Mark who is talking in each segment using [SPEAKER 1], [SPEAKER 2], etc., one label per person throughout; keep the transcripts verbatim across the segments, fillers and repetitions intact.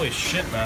[SPEAKER 1] Holy shit, man.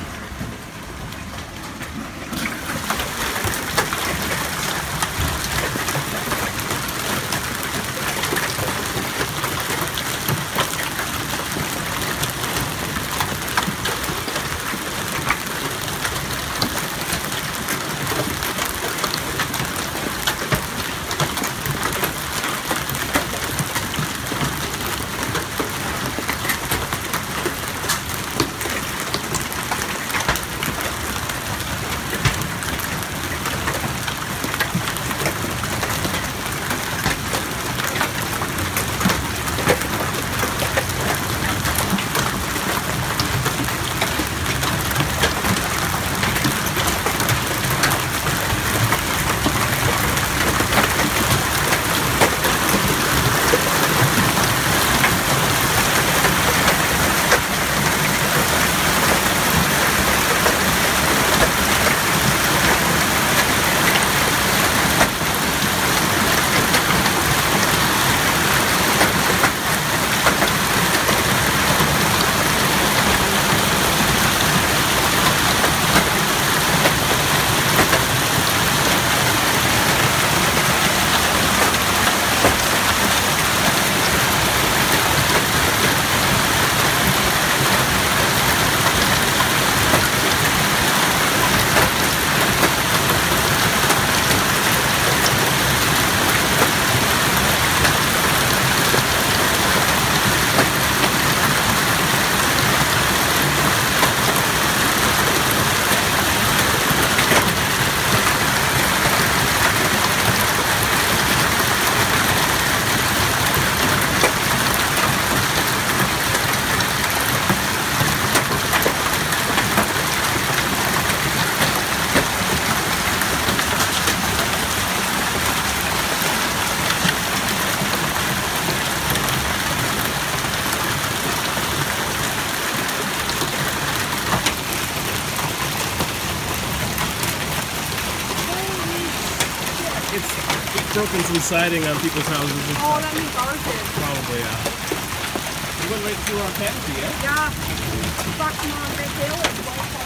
[SPEAKER 1] It's broken some siding on people's houses.
[SPEAKER 2] Oh, that means ours did.
[SPEAKER 1] Probably, yeah. You went right through our canopy, yeah?
[SPEAKER 2] Yeah. Fuck, come on, right there.